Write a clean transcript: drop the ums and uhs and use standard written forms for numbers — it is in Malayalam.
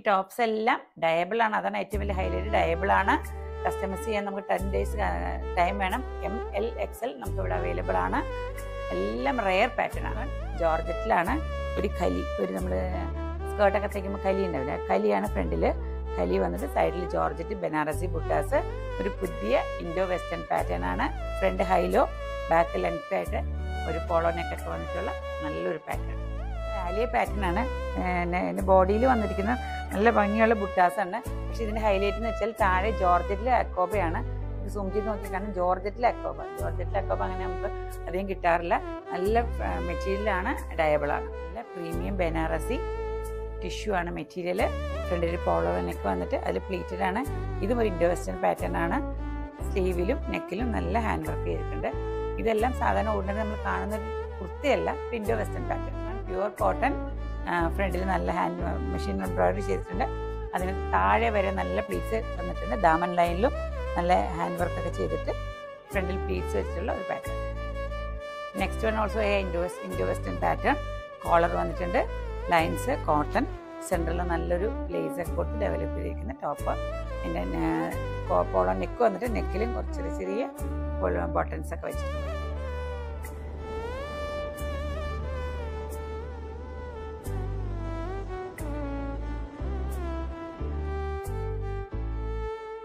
ഈ ടോപ്സ് എല്ലാം ഡയബിൾ ആണ്. അതാണ് ഏറ്റവും വലിയ ഹൈലൈറ്റ്. ഡയബിൾ ആണ്. കസ്റ്റമൈസ് ചെയ്യാൻ നമുക്ക് 10 days ടൈം വേണം. ML XL നമുക്ക് ഇവിടെ അവൈലബിൾ ആണ്. എല്ലാം റെയർ പാറ്റേൺ ആണ്. ജോർജറ്റിലാണ്. ഒരു കലി, ഒരു നമ്മൾ സ്കേർട്ടൊക്കെ തയ്ക്കുമ്പോൾ കലി ഉണ്ടാവില്ല, കലിയാണ് ഫ്രണ്ടിൽ. കലി വന്നിട്ട് സൈഡിൽ ജോർജറ്റ് ബനാറസി ബുട്ടാസ്. ഒരു പുതിയ ഇൻഡോ വെസ്റ്റേൺ പാറ്റേൺ ആണ്. ഫ്രണ്ട് ഹൈലോ ബാക്ക് ലെങ്ത് ആയിട്ട് ഒരു പോളോ നെക്കൊക്കെ വന്നിട്ടുള്ള നല്ലൊരു പാറ്റേൺ. ആലിയ പാറ്റേൺ ആണ്. ബോഡിയിൽ വന്നിരിക്കുന്ന നല്ല ഭംഗിയുള്ള ബുട്ടാസ് ആണ്. പക്ഷെ ഇതിന്റെ ഹൈലൈറ്റ് എന്ന് വെച്ചാൽ താഴെ ജോർജറ്റിലെ അക്കോബയാണ്. ഇത് സൂം ചെയ്ത് നോക്കി കാണും. ജോർജറ്റിലെ അക്കോബ അങ്ങനെ നമുക്ക് അധികം കിട്ടാറില്ല. നല്ല മെറ്റീരിയലാണ്. ഡയബിളാണ്. നല്ല പ്രീമിയം ബനാറസി ടിഷ്യൂ ആണ് മെറ്റീരിയൽ. ഫ്രണ്ടിൽ പോളോ നെക്ക് വന്നിട്ട് അതിൽ പ്ലീറ്റഡ് ആണ്. ഇതും ഒരു ഇൻഡോ വെസ്റ്റേൺ പാറ്റേൺ ആണ്. സ്ലീവിലും നെക്കിലും നല്ല ഹാൻഡ് വർക്ക് ചെയ്തിട്ടുണ്ട്. ഇതെല്ലാം സാധാരണ ഓർഡിനറി നമ്മൾ കാണുന്ന ഒരു കുർത്തിയല്ല, Indo western pattern. Pure cotton. ഫ്രണ്ടിൽ നല്ല ഹാൻഡ് മെഷീൻ എംബ്രോയിഡറി ചെയ്തിട്ടുണ്ട്. അതിന് താഴെ വരെ നല്ല പ്ലീറ്റ്സ് വന്നിട്ടുണ്ട്. ദാമൻ ലൈനിലും നല്ല ഹാൻഡ് വർക്കൊക്കെ ചെയ്തിട്ട് ഫ്രണ്ടിൽ പ്ലീറ്റ്സ് വെച്ചിട്ടുള്ള ഒരു pattern. Next one also Indo western pattern. Collar വന്നിട്ടുണ്ട്. Lines cotton. സെൻറ്ററിൽ നല്ലൊരു ലേസൊക്കെ കൊടുത്ത് ഡെവലപ്പ് ചെയ്തിരിക്കുന്ന ടോപ്പ്. പിന്നെ പോളോ നെക്ക് വന്നിട്ട് നെക്കിലും കുറച്ച് ചെറിയ ബട്ടൺസ് ഒക്കെ വെച്ചിട്ടുണ്ട്.